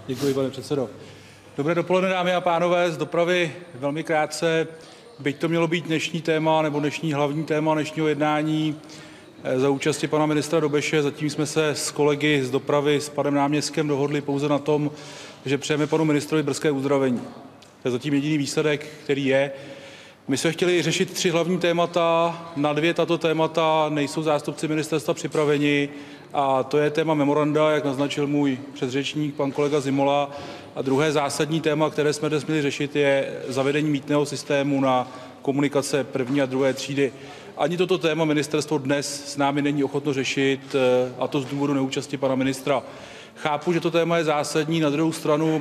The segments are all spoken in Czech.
Děkuji, pane předsedo. Dobré dopoledne, dámy a pánové. Z dopravy velmi krátce, byť to mělo být dnešní téma nebo dnešní hlavní téma dnešního jednání za účasti pana ministra Dobeše. Zatím jsme se s kolegy z dopravy, s panem náměstkem dohodli pouze na tom, že přejeme panu ministrovi brzké uzdravení. To je zatím jediný výsledek, který je. My jsme chtěli řešit 3 hlavní témata. Na 2 tato témata nejsou zástupci ministerstva připraveni. A to je téma memoranda, jak naznačil můj předřečník, pan kolega Zimola. A druhé zásadní téma, které jsme dnes měli řešit, je zavedení mýtného systému na komunikace 1. a 2. třídy. Ani toto téma ministerstvo dnes s námi není ochotno řešit, a to z důvodu neúčasti pana ministra. Chápu, že to téma je zásadní, na druhou stranu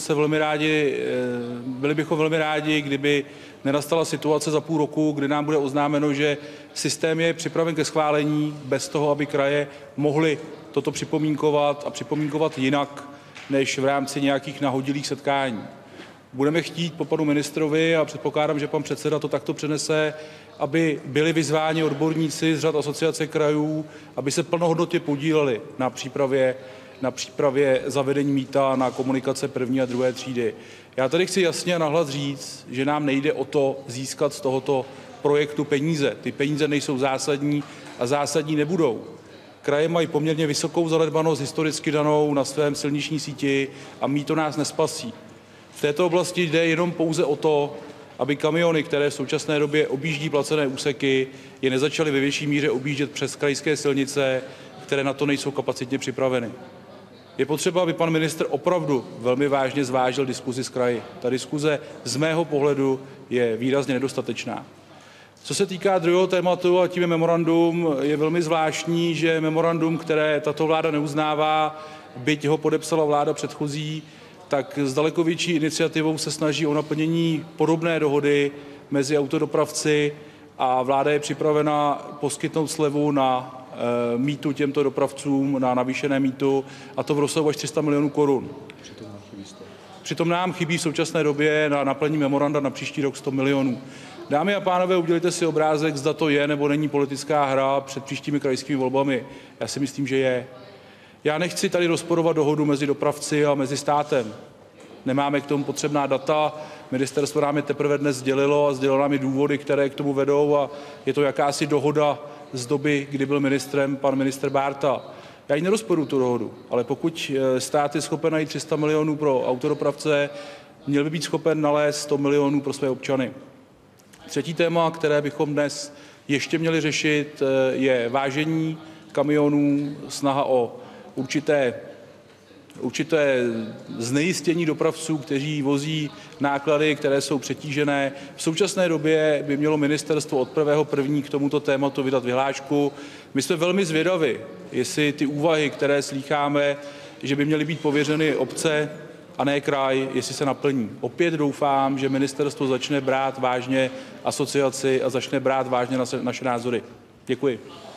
byli bychom velmi rádi, kdyby nenastala situace za půl roku, kdy nám bude oznámeno, že systém je připraven ke schválení bez toho, aby kraje mohly toto připomínkovat a připomínkovat jinak, než v rámci nějakých nahodilých setkání. Budeme chtít po panu ministrovi, a předpokládám, že pan předseda to takto přenese, aby byli vyzváni odborníci z řad Asociace krajů, aby se plnohodnotně podíleli na přípravě zavedení mýta na komunikace 1. a 2. třídy. Já tady chci jasně a nahlas říct, že nám nejde o to získat z tohoto projektu peníze. Ty peníze nejsou zásadní a zásadní nebudou. Kraje mají poměrně vysokou zanedbanost historicky danou na svém silniční síti a mýto nás nespasí. V této oblasti jde jenom pouze o to, aby kamiony, které v současné době objíždí placené úseky, je nezačaly ve větší míře objíždět přes krajské silnice, které na to nejsou kapacitně připraveny. Je potřeba, aby pan ministr opravdu velmi vážně zvážil diskuzi s kraji. Ta diskuze z mého pohledu je výrazně nedostatečná. Co se týká druhého tématu, a tím je memorandum, je velmi zvláštní, že memorandum, které tato vláda neuznává, byť ho podepsala vláda předchozí, tak s daleko větší iniciativou se snaží o naplnění podobné dohody mezi autodopravci a vláda je připravena poskytnout slevu na mýtu těmto dopravcům, na navýšené mýtu, a to v rozsahu až 300 milionů korun. Přitom nám chybí v současné době na naplnění memoranda na příští rok 100 milionů. Dámy a pánové, udělejte si obrázek, zda to je nebo není politická hra před příštími krajskými volbami. Já si myslím, že je. Já nechci tady rozporovat dohodu mezi dopravci a mezi státem. Nemáme k tomu potřebná data, ministerstvo nám je teprve dnes sdělilo a sdělilo nám i důvody, které k tomu vedou, a je to jakási dohoda z doby, kdy byl ministrem pan ministr Bárta. Já ji nerozporuji, tu dohodu, ale pokud stát je schopen najít 300 milionů pro autodopravce, měl by být schopen nalézt 100 milionů pro své občany. Třetí téma, které bychom dnes ještě měli řešit, je vážení kamionů, snaha o určité znejistění dopravců, kteří vozí náklady, které jsou přetížené. V současné době by mělo ministerstvo od 1.1. k tomuto tématu vydat vyhlášku. My jsme velmi zvědaví, jestli ty úvahy, které slýcháme, že by měly být pověřeny obce a ne kraj, jestli se naplní. Opět doufám, že ministerstvo začne brát vážně asociaci a začne brát vážně naše názory. Děkuji.